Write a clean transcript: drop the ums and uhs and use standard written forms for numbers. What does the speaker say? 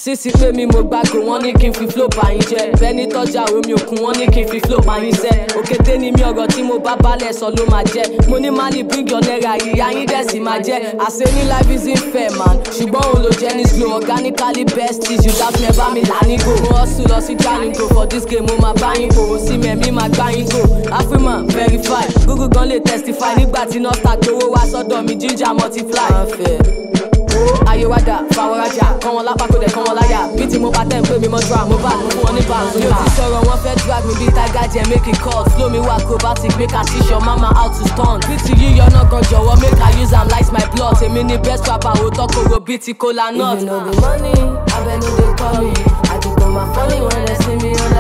sísì pé mi mo gbàgbé wọ́n ní kí n fi flow bá yín jẹ́ bẹ́ẹ̀ni tọ́jà omi òkun wọ́n ní kí n fi flow bá yín sẹ́ òkété ni mi ọ̀rọ̀ tí mo bá balẹ̀ sọ ló máa jẹ́ mo ní Mali bring your naira ìyá yín dẹ̀ sì máa jẹ́ àṣẹ ní life isn't fair man ṣùgbọ́n òun ló jẹ́ ní slow organically best is you that never mi lánìí go mo hustle lọ sí Jalingo for this game mo máa bá yín go sí mẹ́mí máa gbá yín go Afriman verify Google gan lè testify nígbà tí nọ́ọ̀tà gbowó wá sọ́dọ̀ mi ginger multiply. ayé wá dà fáwọn rajà kọ́ wọn lápá kó dẹ̀ kọ́ wọn láyà bí tí mo bá tẹ̀ ń pè mí mọ́ dra mo bá mo fún wọn ní bàǹsì. mi ò ti sọ̀rọ̀ wọn fẹ́ drag mi bí tiger jẹ́ make it cut flow mi wá acrobatic make I teach your mama how to stunt. bí ti yíyọ náà gan jọ̀wọ́ make I use am light my blood èmi ni best rapper òótọ́ kòrò bí ti kola nut. if you no be money abẹ́nu dey call me I dey go my funny when they see me on